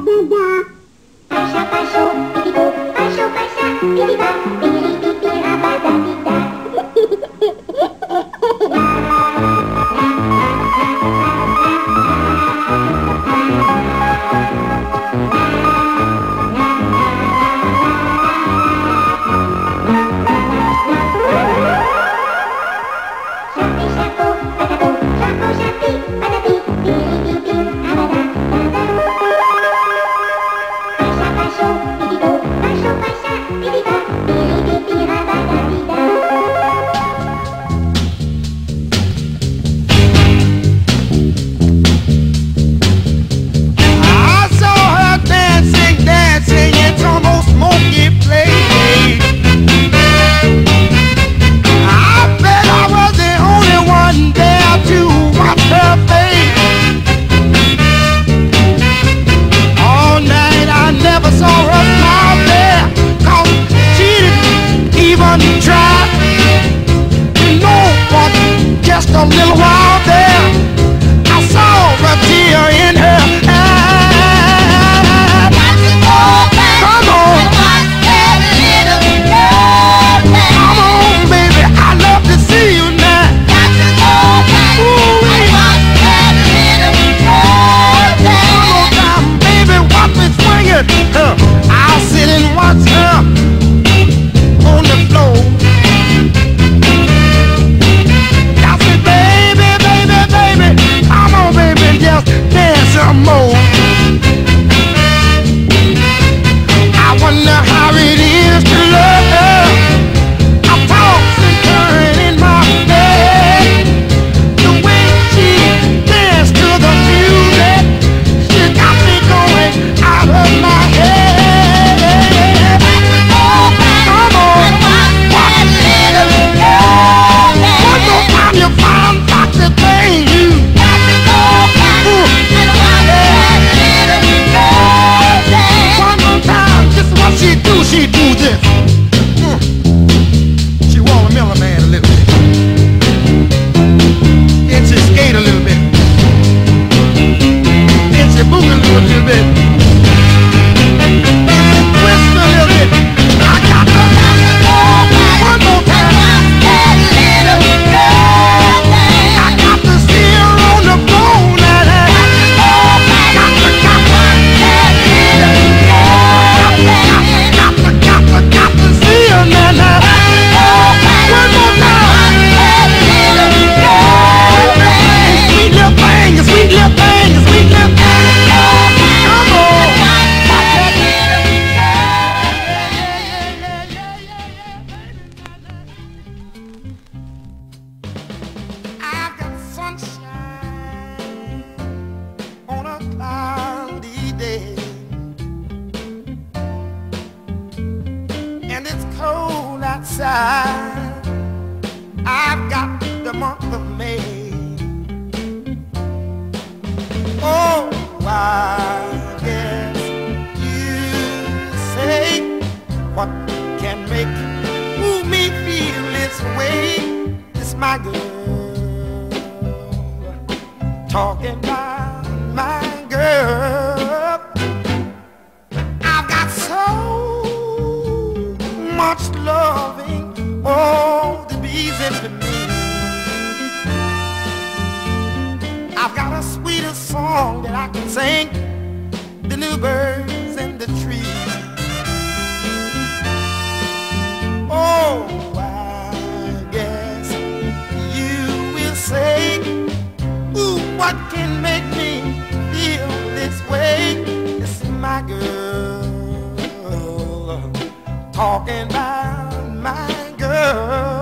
Just a little while there, I saw a tear in her eye. Come on, come on, baby, I love to see you now. Ooh, one more time, baby, watch me swing it. I'll sit and watch her on the floor. Just dance some more. I wonder how it is to love her. I toss and turn in my bed. The way she dances to the music, she got me going out of my head. Come on, watch it. One more time you find out the thing you. She do this. She watermelon man a little bit. Then she skate a little bit. Then she boogaloo a little bit. Then she twist a little bit. I got to one more time. I got to see her on the phone and got to see her now. One more time. Sweet little thing, sweet little thing, sweet little thing. Come on. I've got sunshine on a cloudy day. And it's cold outside. I've got the month of May. Oh, I guess you say what can make me feel this way. It's my girl talking about my girl. I've got so much loving, oh, the bees into me. I've got a sweeter song that I can sing, the new birds in the trees. Oh, I guess you will say, ooh, what can make me feel this way? It's my girl talking about my girl.